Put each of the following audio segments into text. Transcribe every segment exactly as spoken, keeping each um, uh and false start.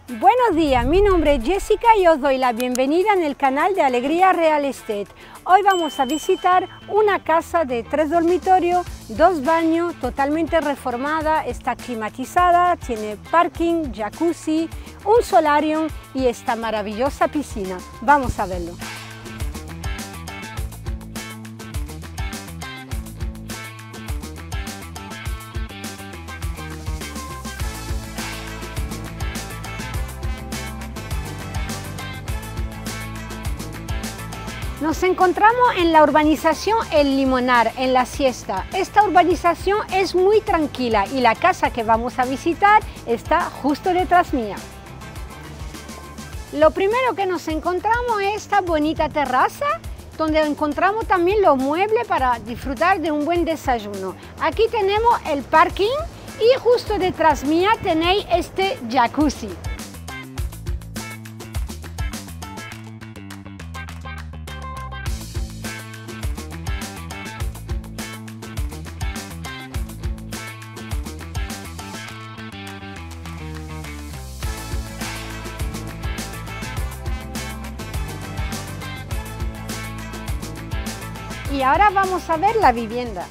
Buenos días, mi nombre es Jessica y os doy la bienvenida en el canal de Alegría Real Estate. Hoy vamos a visitar una casa de tres dormitorios, dos baños, totalmente reformada, está climatizada, tiene parking, jacuzzi, un solarium y esta maravillosa piscina. Vamos a verlo. Nos encontramos en la urbanización El Limonar, en La Siesta. Esta urbanización es muy tranquila y la casa que vamos a visitar está justo detrás mía. Lo primero que nos encontramos es esta bonita terraza, donde encontramos también los muebles para disfrutar de un buen desayuno. Aquí tenemos el parking y justo detrás mía tenéis este jacuzzi. Y ahora vamos a ver la vivienda.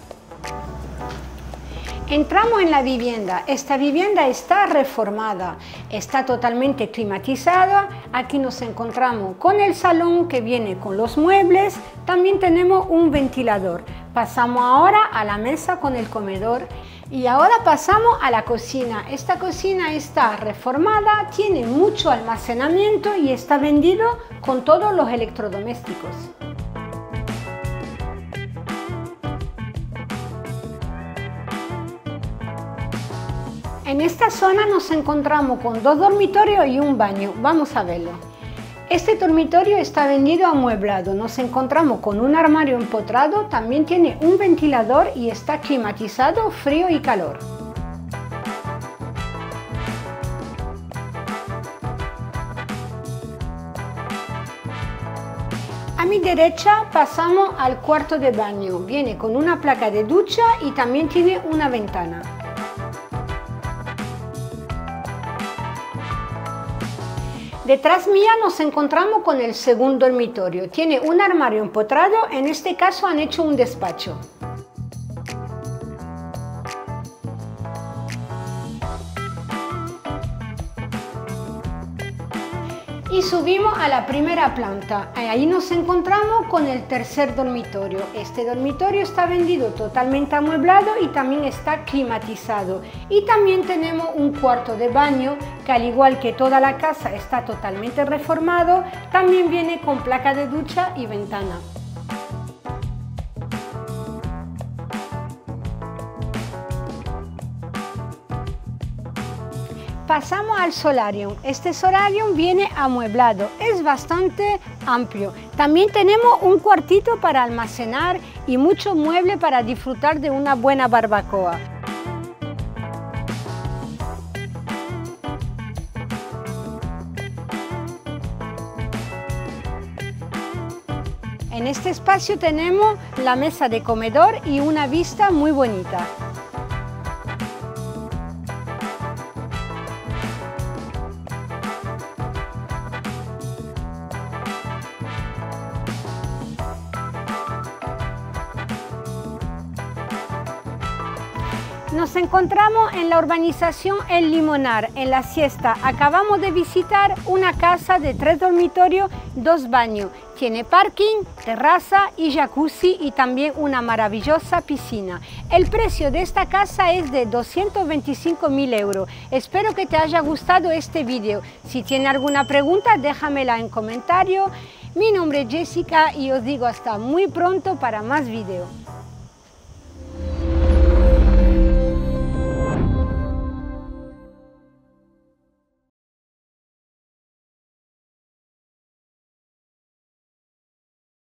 Entramos en la vivienda. Esta vivienda está reformada, está totalmente climatizada. Aquí nos encontramos con el salón que viene con los muebles. También tenemos un ventilador. Pasamos ahora a la mesa con el comedor. Y ahora pasamos a la cocina. Esta cocina está reformada, tiene mucho almacenamiento y está vendido con todos los electrodomésticos. En esta zona nos encontramos con dos dormitorios y un baño. Vamos a verlo. Este dormitorio está vendido amueblado. Nos encontramos con un armario empotrado, también tiene un ventilador y está climatizado, frío y calor. A mi derecha pasamos al cuarto de baño. Viene con una placa de ducha y también tiene una ventana. Detrás mía nos encontramos con el segundo dormitorio. Tiene un armario empotrado, en este caso han hecho un despacho. Y subimos a la primera planta. Ahí nos encontramos con el tercer dormitorio. Este dormitorio está vendido totalmente amueblado y también está climatizado. Y también tenemos un cuarto de baño que, al igual que toda la casa está totalmente reformado, también viene con placa de ducha y ventana. Pasamos al solarium. Este solarium viene amueblado, es bastante amplio. También tenemos un cuartito para almacenar y mucho mueble para disfrutar de una buena barbacoa. En este espacio tenemos la mesa de comedor y una vista muy bonita. Nos encontramos en la urbanización El Limonar, en La Siesta. Acabamos de visitar una casa de tres dormitorios, dos baños. Tiene parking, terraza y jacuzzi y también una maravillosa piscina. El precio de esta casa es de doscientos veinticinco mil euros. Espero que te haya gustado este vídeo. Si tienes alguna pregunta, déjamela en comentario. Mi nombre es Jessica y os digo hasta muy pronto para más vídeos.